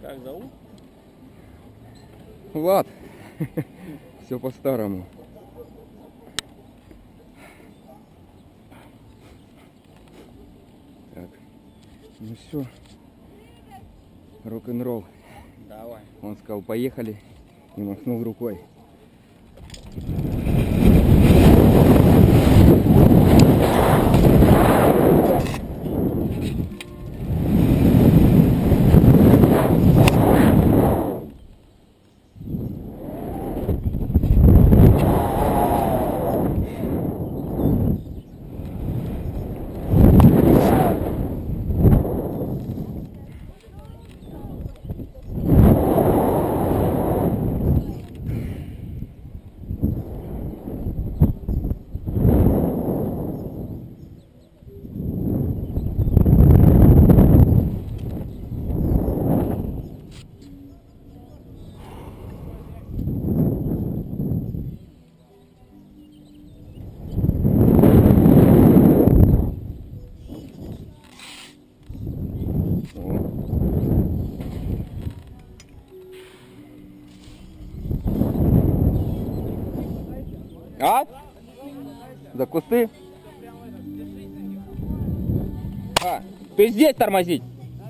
Как зовут? Влад. Все по-старому. Так. Ну все. Рок-н-ролл. Давай. Он сказал, поехали. И махнул рукой. А? За кусты? А, то есть здесь тормозить?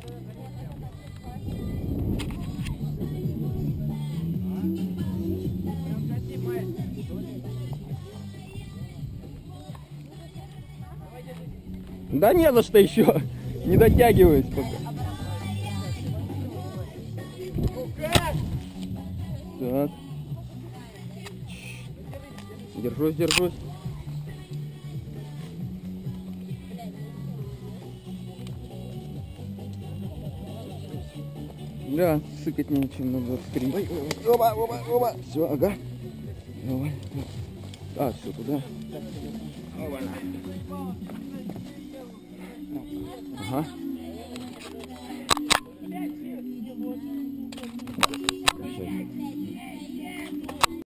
Да не за что еще. Не дотягиваюсь пока. Так. Держусь, держусь. Да, сыкать нечем на 23. Ой, оба, оба, оба. Все, ага. Давай. А, все, туда. Ага.